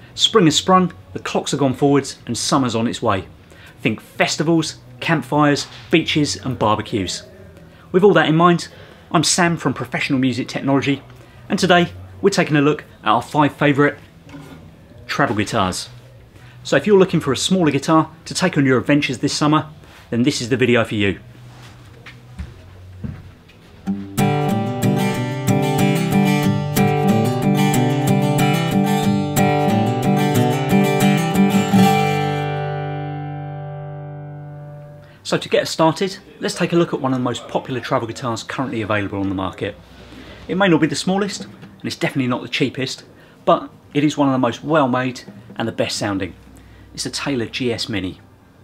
Spring has sprung, the clocks have gone forwards and summer's on its way. Think festivals, campfires, beaches and barbecues. With all that in mind, I'm Sam from Professional Music Technology, and today we're taking a look at our 5 favourite travel guitars. So if you're looking for a smaller guitar to take on your adventures this summer, then this is the video for you. So to get us started, let's take a look at one of the most popular travel guitars currently available on the market. It may not be the smallest, and it's definitely not the cheapest, but it is one of the most well-made and the best sounding. It's the Taylor GS Mini.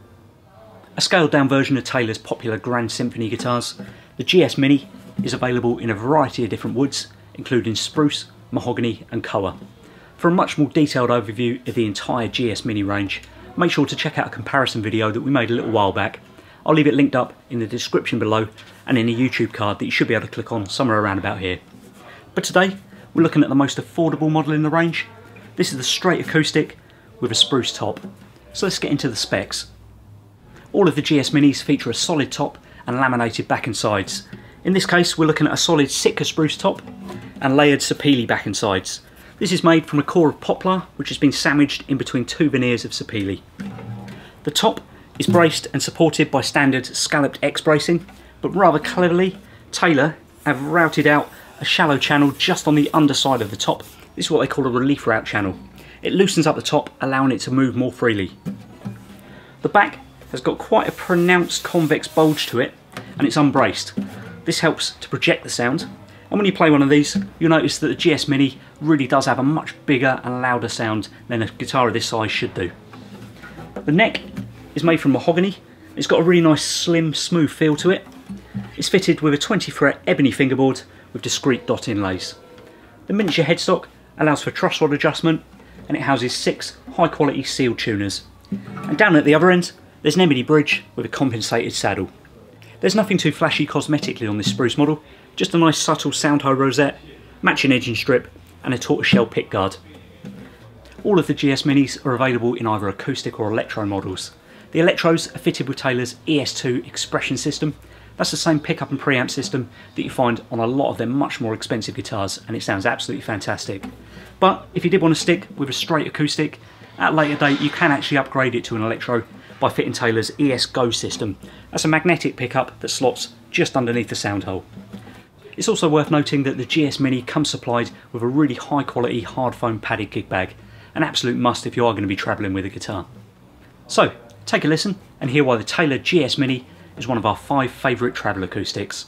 A scaled down version of Taylor's popular Grand Symphony guitars, the GS Mini is available in a variety of different woods, including spruce, mahogany and koa. For a much more detailed overview of the entire GS Mini range, make sure to check out a comparison video that we made a little while back. I'll leave it linked up in the description below and in a YouTube card that you should be able to click on somewhere around about here. But today, we're looking at the most affordable model in the range. This is the straight acoustic with a spruce top. So let's get into the specs. All of the GS Minis feature a solid top and laminated back and sides. In this case, we're looking at a solid Sitka spruce top and layered sapele back and sides. This is made from a core of poplar, which has been sandwiched in between 2 veneers of sapele. The top is braced and supported by standard scalloped X bracing, but rather cleverly, Taylor have routed out a shallow channel just on the underside of the top. This is what they call a relief route channel. It loosens up the top, allowing it to move more freely. The back has got quite a pronounced convex bulge to it, and it's unbraced. This helps to project the sound, and when you play one of these, you'll notice that the GS Mini really does have a much bigger and louder sound than a guitar of this size should do. The neck is made from mahogany. It's got a really nice slim smooth feel to it. It's fitted with a 20 fret ebony fingerboard with discrete dot inlays. The miniature headstock allows for truss rod adjustment, and it houses 6 high quality sealed tuners. And down at the other end there's an ebony bridge with a compensated saddle. There's nothing too flashy cosmetically on this spruce model, just a nice subtle sound hole rosette, matching edging strip and a tortoiseshell pickguard. All of the GS Minis are available in either acoustic or electro models. The electros are fitted with Taylor's ES2 expression system. That's the same pickup and preamp system that you find on a lot of their much more expensive guitars, and it sounds absolutely fantastic. But if you did want to stick with a straight acoustic, at a later date you can actually upgrade it to an electro by fitting Taylor's ES-Go system. That's a magnetic pickup that slots just underneath the sound hole. It's also worth noting that the GS Mini comes supplied with a really high quality hard foam padded gig bag, an absolute must if you are going to be travelling with a guitar. So, take a listen and hear why the Taylor GS Mini is one of our 5 favourite travel acoustics.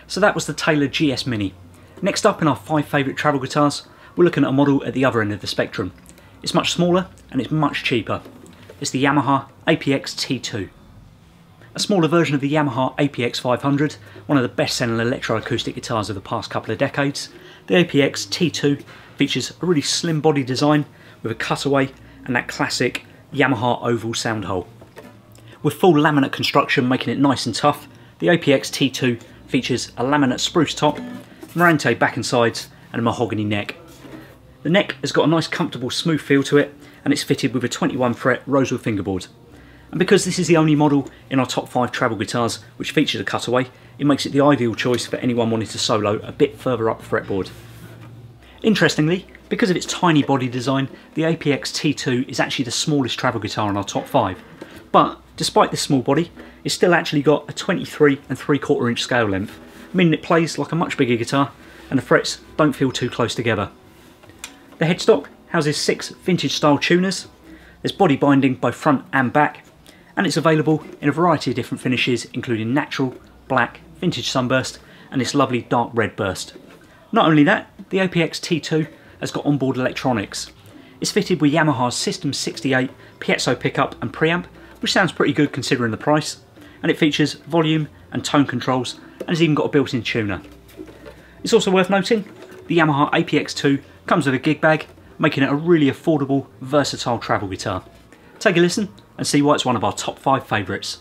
So that was the Taylor GS Mini. Next up in our 5 favourite travel guitars, we're looking at a model at the other end of the spectrum. It's much smaller and it's much cheaper. It's the Yamaha APXT2. A smaller version of the Yamaha APX500, one of the best-selling electroacoustic guitars of the past couple of decades. The APXT2 features a really slim body design with a cutaway and that classic Yamaha oval sound hole. With full laminate construction making it nice and tough, the APXT2 features a laminate spruce top, Marante back and sides and a mahogany neck. The neck has got a nice comfortable smooth feel to it, and it's fitted with a 21 fret rosewood fingerboard. And because this is the only model in our top 5 travel guitars which features a cutaway, it makes it the ideal choice for anyone wanting to solo a bit further up the fretboard. Interestingly, because of its tiny body design, the APXT2 is actually the smallest travel guitar in our top 5. But despite this small body, it's still actually got a 23 3/4 inch scale length, meaning it plays like a much bigger guitar and the frets don't feel too close together. The headstock houses 6 vintage style tuners, there's body binding both front and back, and it's available in a variety of different finishes including natural, black, vintage sunburst and this lovely dark red burst. Not only that, the APXT2 has got onboard electronics. It's fitted with Yamaha's System 68 piezo pickup and preamp, which sounds pretty good considering the price, and it features volume and tone controls and has even got a built-in tuner. It's also worth noting the Yamaha APX2 comes with a gig bag, making it a really affordable, versatile travel guitar. Take a listen and see why it's one of our top 5 favourites.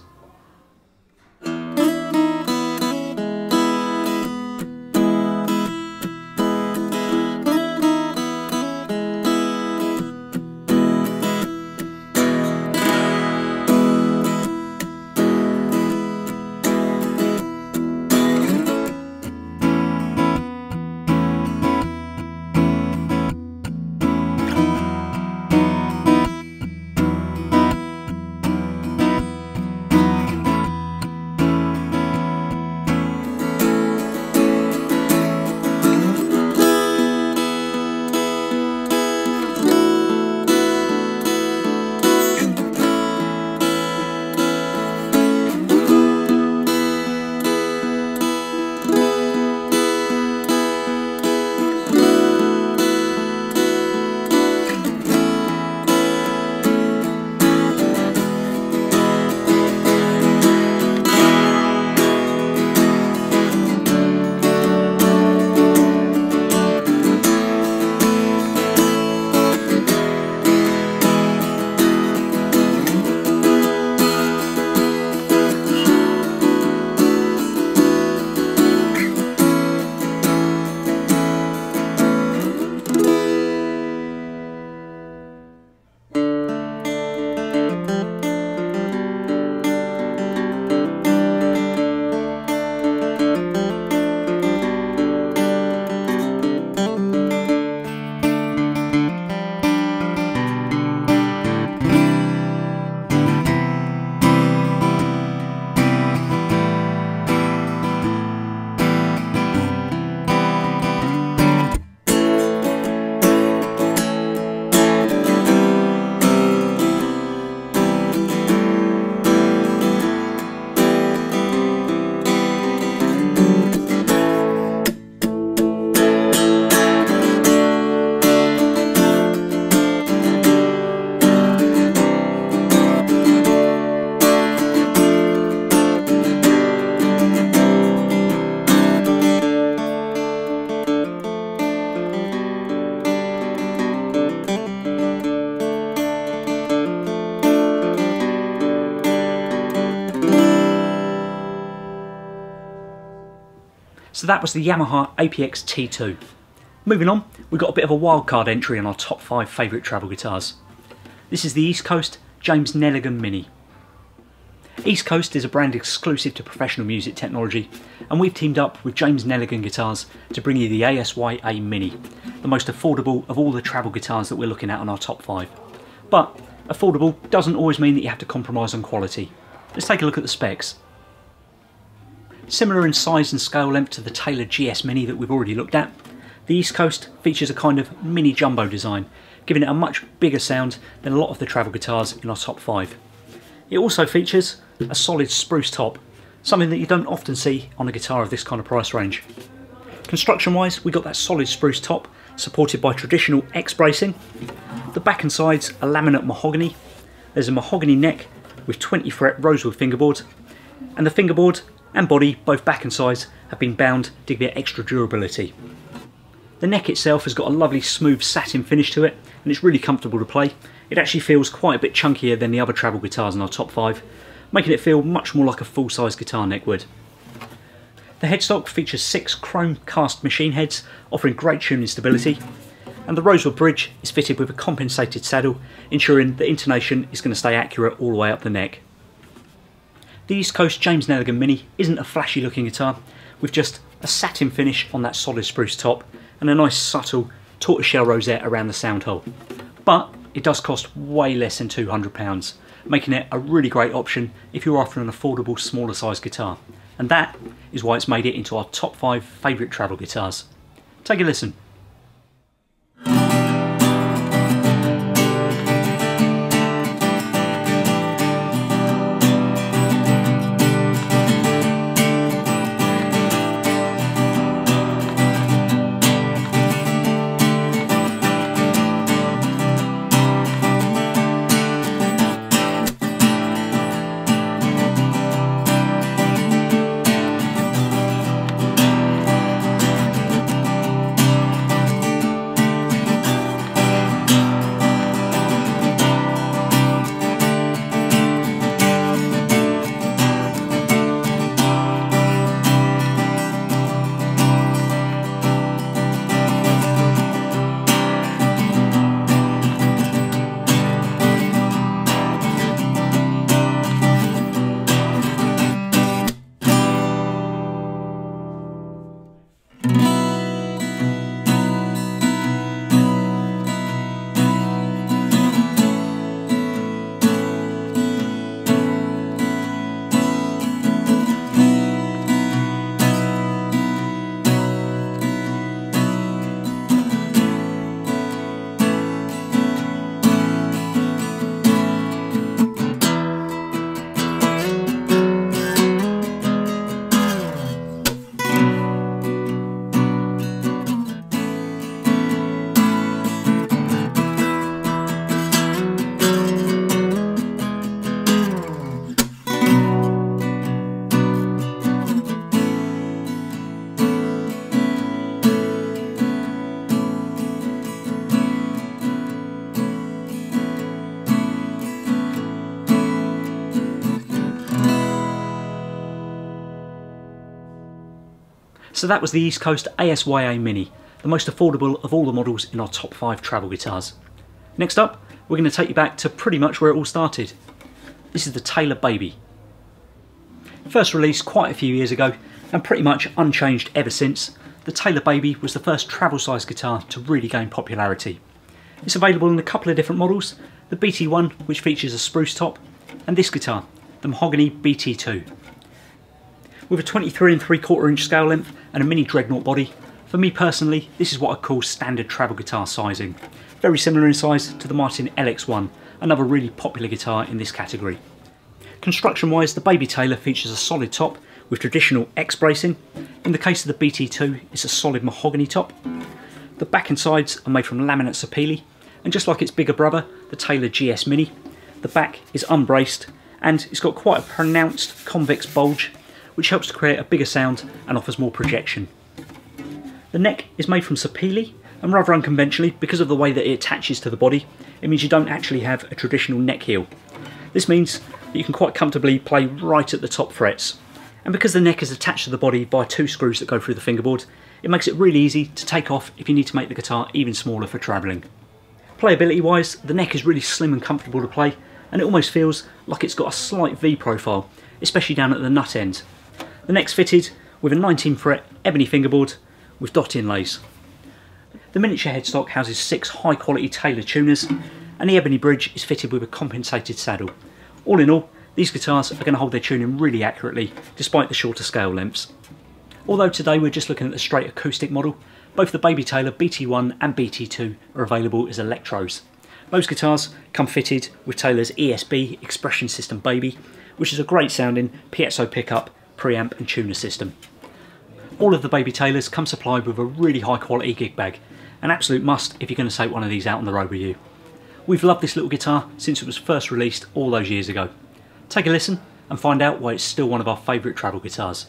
So that was the Yamaha APXT2. Moving on, we've got a bit of a wildcard entry on our top 5 favourite travel guitars. This is the Eastcoast James Neligan Mini. Eastcoast is a brand exclusive to professional music technology, and we've teamed up with James Neligan Guitars to bring you the ASY-A Mini, the most affordable of all the travel guitars that we're looking at on our top 5. But affordable doesn't always mean that you have to compromise on quality. Let's take a look at the specs. Similar in size and scale length to the Taylor GS Mini that we've already looked at, the Eastcoast features a kind of mini jumbo design, giving it a much bigger sound than a lot of the travel guitars in our top 5. It also features a solid spruce top, something that you don't often see on a guitar of this kind of price range. Construction wise, we got that solid spruce top supported by traditional X bracing. The back and sides are laminate mahogany. There's a mahogany neck with 20 fret rosewood fingerboard, and the fingerboard and body, both back and sides, have been bound to give it extra durability. The neck itself has got a lovely smooth satin finish to it, and it's really comfortable to play. It actually feels quite a bit chunkier than the other travel guitars in our top 5, making it feel much more like a full-size guitar neck would. The headstock features 6 chrome cast machine heads, offering great tuning stability, and the rosewood bridge is fitted with a compensated saddle, ensuring the intonation is going to stay accurate all the way up the neck. The Eastcoast James Neligan Mini isn't a flashy looking guitar, with just a satin finish on that solid spruce top and a nice subtle tortoiseshell rosette around the sound hole. But it does cost way less than £200, making it a really great option if you're after an affordable smaller size guitar. And that is why it's made it into our top 5 favourite travel guitars. Take a listen. So that was the Eastcoast ASY-A Mini, the most affordable of all the models in our top 5 travel guitars. Next up, we're going to take you back to pretty much where it all started. This is the Taylor Baby. First released quite a few years ago and pretty much unchanged ever since, the Taylor Baby was the first travel size guitar to really gain popularity. It's available in a couple of different models, the BT1, which features a spruce top, and this guitar, the Mahogany BT2. With a 23 3/4 inch scale length and a mini dreadnought body, for me personally, this is what I call standard travel guitar sizing. Very similar in size to the Martin LX1, another really popular guitar in this category. Construction wise, the Baby Taylor features a solid top with traditional X bracing. In the case of the BT2, it's a solid mahogany top. The back and sides are made from laminate sapele, and just like its bigger brother, the Taylor GS Mini, the back is unbraced and it's got quite a pronounced convex bulge, which helps to create a bigger sound and offers more projection. The neck is made from sapele, and rather unconventionally, because of the way that it attaches to the body, it means you don't actually have a traditional neck heel. This means that you can quite comfortably play right at the top frets. And because the neck is attached to the body by 2 screws that go through the fingerboard, it makes it really easy to take off if you need to make the guitar even smaller for travelling. Playability wise, the neck is really slim and comfortable to play, and it almost feels like it's got a slight V profile, especially down at the nut end. The neck's fitted with a 19 fret ebony fingerboard with dot inlays. The miniature headstock houses 6 high quality Taylor tuners, and the ebony bridge is fitted with a compensated saddle. All in all, these guitars are going to hold their tuning really accurately despite the shorter scale lengths. Although today we're just looking at the straight acoustic model, both the Baby Taylor BT1 and BT2 are available as electros. Most guitars come fitted with Taylor's ESB Expression System Baby, which is a great sounding piezo pickup preamp and tuner system. All of the Baby Taylors come supplied with a really high quality gig bag, an absolute must if you're going to take one of these out on the road with you. We've loved this little guitar since it was first released all those years ago. Take a listen and find out why it's still one of our favourite travel guitars.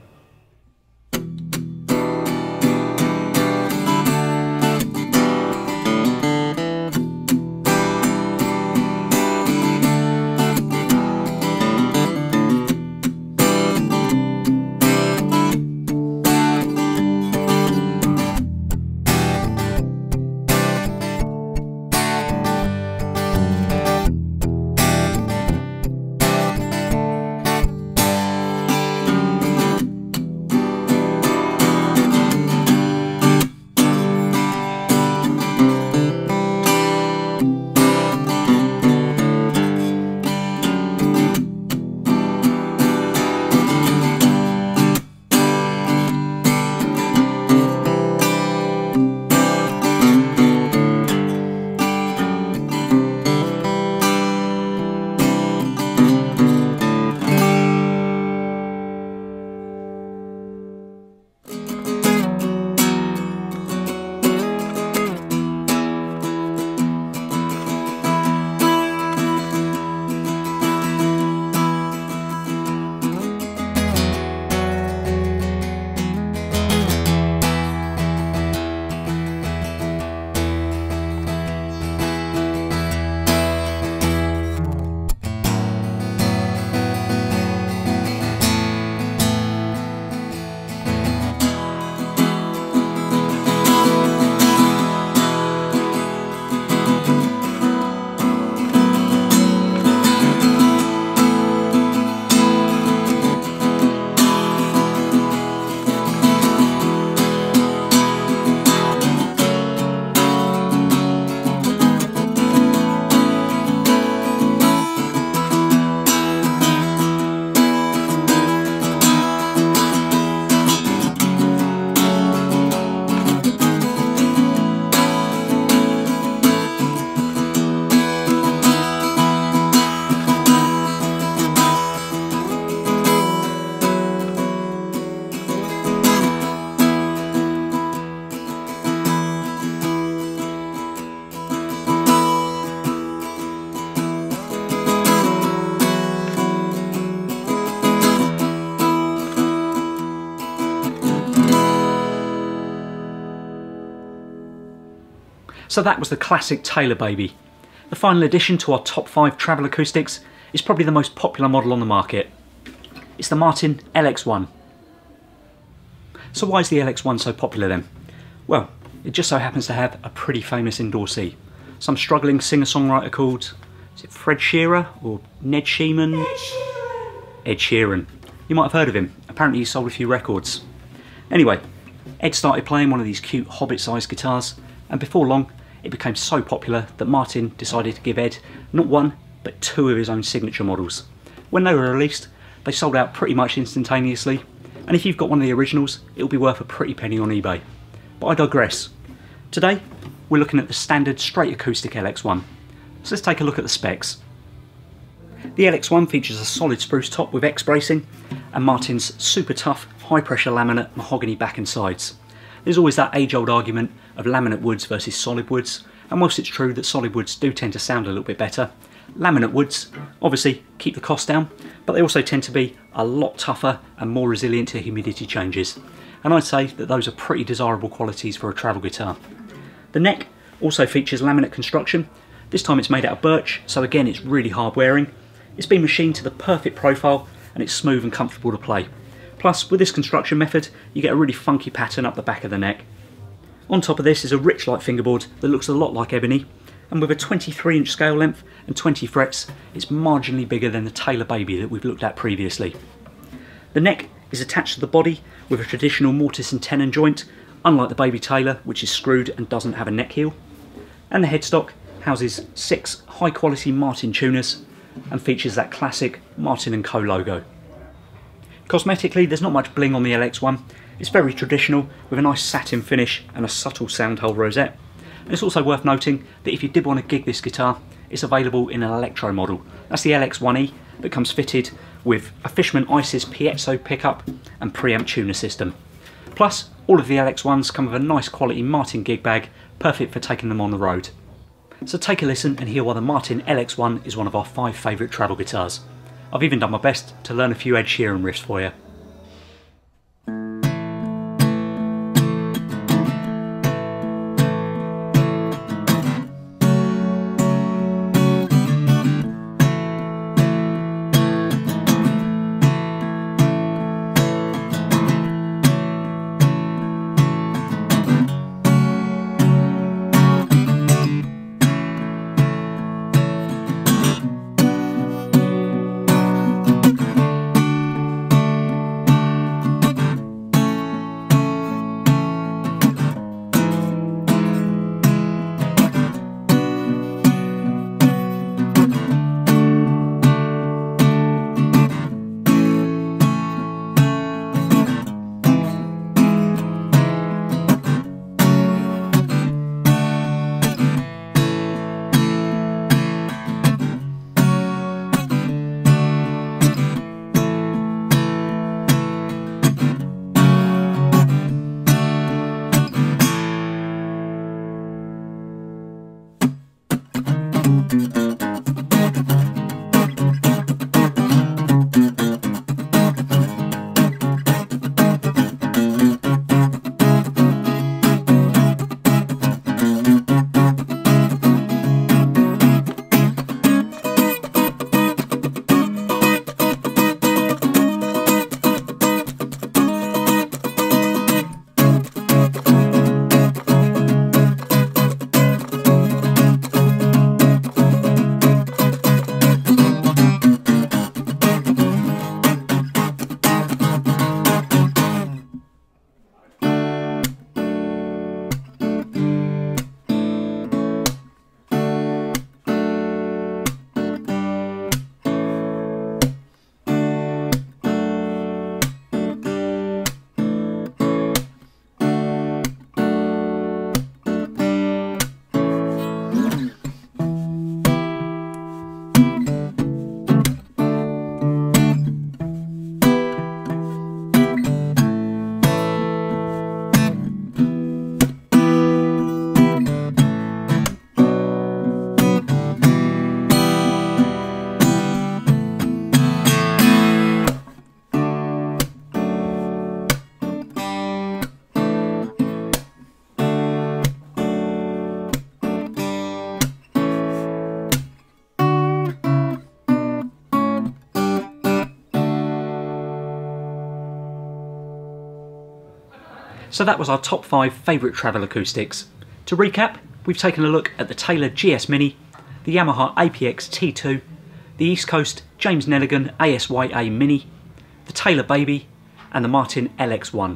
So that was the classic Taylor Baby. The final addition to our top 5 travel acoustics is probably the most popular model on the market. It's the Martin LX1. So why is the LX1 so popular then? Well, it just so happens to have a pretty famous endorsee. Some struggling singer-songwriter called, is it Fred Shearer or Ned Sheeran? Ed Sheeran. You might have heard of him. Apparently he sold a few records. Anyway, Ed started playing one of these cute Hobbit-sized guitars, and before long it became so popular that Martin decided to give Ed not one, but 2 of his own signature models. When they were released, they sold out pretty much instantaneously, and if you've got one of the originals, it'll be worth a pretty penny on eBay. But I digress. Today, we're looking at the standard straight acoustic LX1. So let's take a look at the specs. The LX1 features a solid spruce top with X bracing and Martin's super tough high pressure laminate mahogany back and sides. There's always that age-old argument of laminate woods versus solid woods, and whilst it's true that solid woods do tend to sound a little bit better, laminate woods obviously keep the cost down, but they also tend to be a lot tougher and more resilient to humidity changes. And I'd say that those are pretty desirable qualities for a travel guitar. The neck also features laminate construction. This time it's made out of birch, so again it's really hard wearing. It's been machined to the perfect profile and it's smooth and comfortable to play. Plus, with this construction method, you get a really funky pattern up the back of the neck. On top of this is a rich light fingerboard that looks a lot like ebony, and with a 23-inch scale length and 20 frets, it's marginally bigger than the Taylor Baby that we've looked at previously. The neck is attached to the body with a traditional mortise and tenon joint, unlike the Baby Taylor, which is screwed and doesn't have a neck heel. And the headstock houses 6 high-quality Martin tuners and features that classic Martin & Co logo. Cosmetically, there's not much bling on the LX1. It's very traditional with a nice satin finish and a subtle sound hole rosette. And it's also worth noting that if you did want to gig this guitar, it's available in an electro model. That's the LX1E that comes fitted with a Fishman ISIS piezo pickup and preamp tuner system. Plus, all of the LX1s come with a nice quality Martin gig bag, perfect for taking them on the road. So take a listen and hear why the Martin LX1 is one of our 5 favourite travel guitars. I've even done my best to learn a few Ed Sheeran riffs for you. So that was our top 5 favourite travel acoustics. To recap, we've taken a look at the Taylor GS Mini, the Yamaha APXT2, the Eastcoast James Neligan ASY-A Mini, the Taylor Baby and the Martin LX1.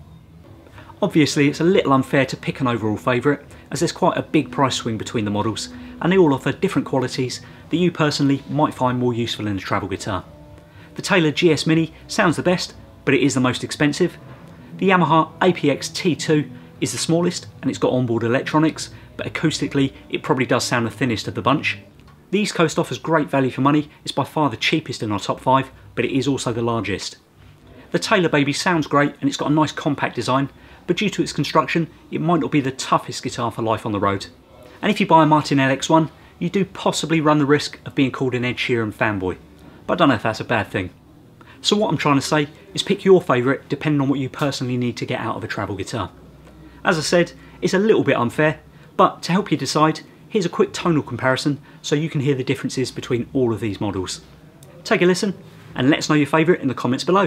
Obviously it's a little unfair to pick an overall favourite as there's quite a big price swing between the models and they all offer different qualities that you personally might find more useful in a travel guitar. The Taylor GS Mini sounds the best, but it is the most expensive. The Yamaha APXT2 is the smallest and it's got onboard electronics, but acoustically it probably does sound the thinnest of the bunch. The Eastcoast offers great value for money, it's by far the cheapest in our top 5, but it is also the largest. The Taylor Baby sounds great and it's got a nice compact design, but due to its construction it might not be the toughest guitar for life on the road. And if you buy a Martin LX1, you do possibly run the risk of being called an Ed Sheeran fanboy, but I don't know if that's a bad thing. So what I'm trying to say is pick your favourite depending on what you personally need to get out of a travel guitar. As I said, it's a little bit unfair, but to help you decide, here's a quick tonal comparison so you can hear the differences between all of these models. Take a listen and let us know your favourite in the comments below.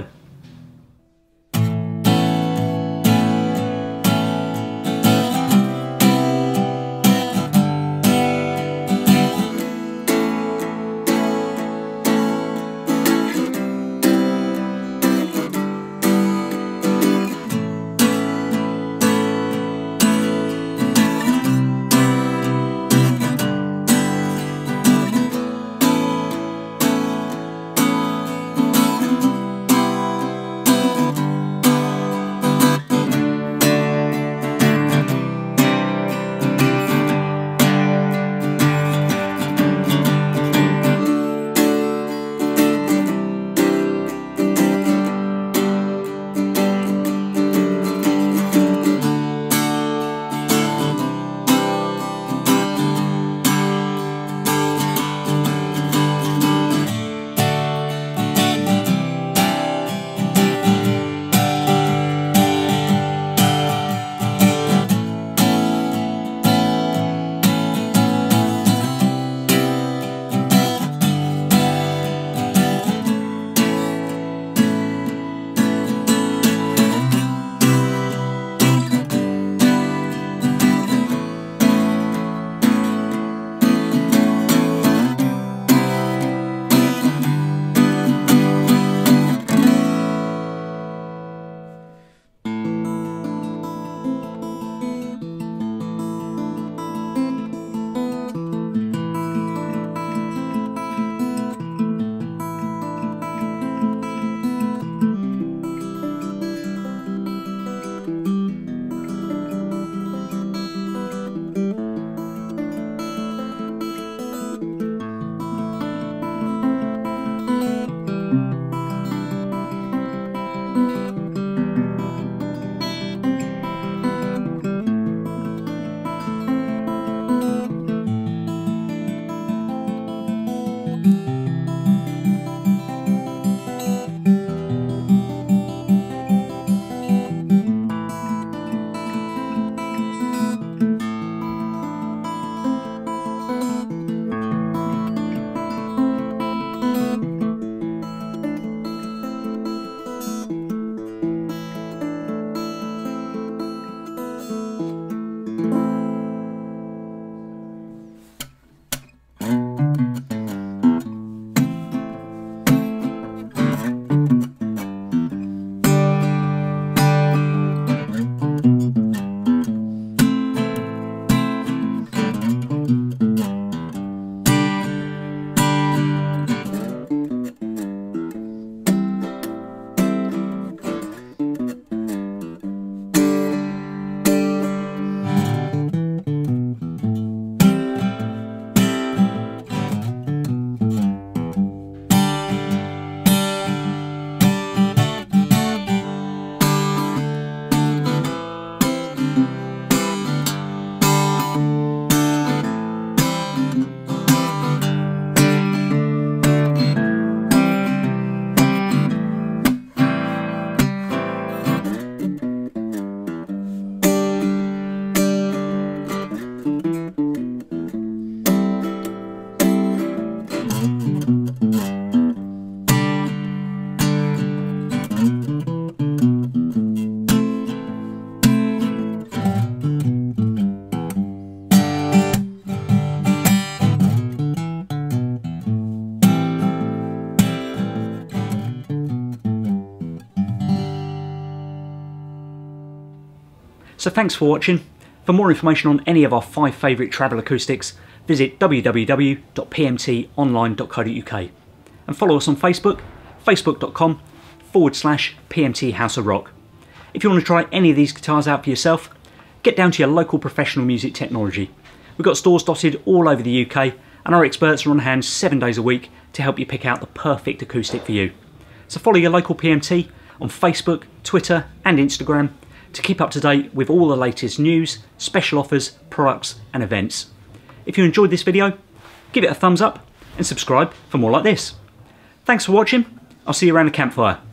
So thanks for watching. For more information on any of our 5 favourite travel acoustics, visit www.pmtonline.co.uk and follow us on Facebook, facebook.com/PMT House of Rock. If you want to try any of these guitars out for yourself, get down to your local professional music technology. We've got stores dotted all over the UK and our experts are on hand 7 days a week to help you pick out the perfect acoustic for you. So follow your local PMT on Facebook, Twitter and Instagram to keep up to date with all the latest news, special offers, products and events. If you enjoyed this video, give it a thumbs up and subscribe for more like this. Thanks for watching. I'll see you around the campfire.